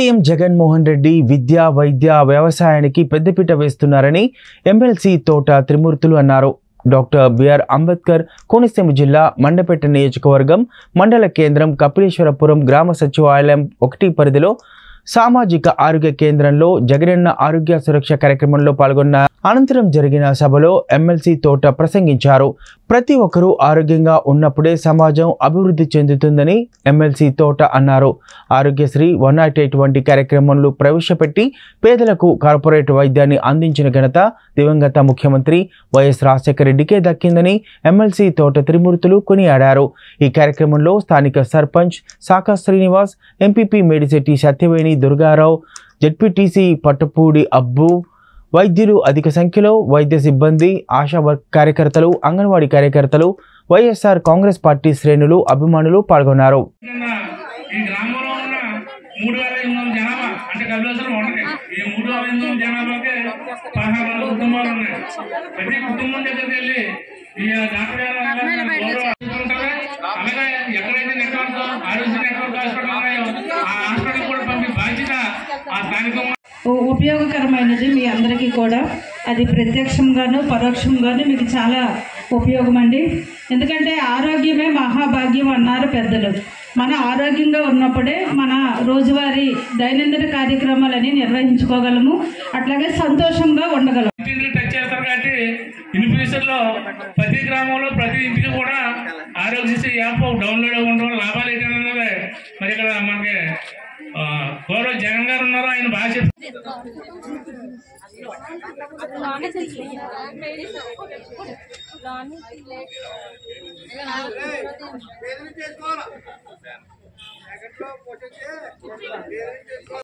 CM Jaganmohan Reddy విద్య వైద్య వ్యవసాయానికి పెద్దపీట వేస్తున్నారని ఎమ్మెల్సీ తోట త్రిమూర్తులు అన్నారు. డాక్టర్ బిఆర్ అంబేద్కర్ కోనసీమ జిల్లా మండపేట నియోజకవర్గం మండల కేంద్రం కపిలేశ్వరపురం గ్రామ సచివాలయం 1 పరిధిలో సామాజిక ఆరోగ్య కేంద్రంలో జగనన్న ఆరోగ్య సురక్ష కార్యక్రమంలో పాల్గొన్న అనంతరం జరిగిన సభలో ఎమ్మెల్సీ తోట ప్రసంగించారు. ప్రతి ఒక్కరూ ఆరోగ్యంగా ఉన్నప్పుడే సమాజం అభివృద్ధి చెందుతుందని ఎమ్మెల్సీ తోట అన్నారు. ఆరోగ్యశ్రీ 108 వంటి కార్యక్రమాలు ప్రవేశపెట్టి పేదలకు కార్పొరేట్ వైద్యాన్ని అందించిన ఘనత దివంగత ముఖ్యమంత్రి వైఎస్ రాజశేఖర రెడ్డికే దక్కిందని ఎమ్మెల్సీ తోట త్రిమూర్తులు కొనియాడారు. ఈ కార్యక్రమంలో స్థానిక సర్పంచ్ సాకా శ్రీనివాస్, ఎంపీపీ మేడిశెట్టి సత్యవేణి దుర్గారావు, జెడ్పీటీసీ పట్టపూడి అబ్బు, వైద్యులు అధిక సంఖ్యలో వైద్య సిబ్బంది, ఆశా కార్యకర్తలు, అంగన్వాడీ కార్యకర్తలు, వైఎస్ఆర్ కాంగ్రెస్ పార్టీ శ్రేణులు, అభిమానులు పాల్గొన్నారు. ఉపయోగకరమైనది మీ అందరికీ కూడా. అది ప్రత్యక్షంగాను పరోక్షంగాను మీకు చాలా ఉపయోగం అండి. ఎందుకంటే ఆరోగ్యమే మహాభాగ్యం అన్నారు పెద్దలు. మన ఆరోగ్యంగా ఉన్నప్పుడే మన రోజువారీ దైనందిన కార్యక్రమాలని నిర్వహించుకోగలము, అట్లాగే సంతోషంగా ఉండగలము. ప్రతి గ్రామంలో ప్రతి ఇంటికి కూడా ఆరోగ్యశ్రీ యాప్ డౌన్లోడ్ ఉండడం లాభాలు ఏంటన్నది మరి ఇక్కడ మనకి గౌరవ జగన్ గారు ఉన్నారు. ఆయన బాగా చెప్తారు.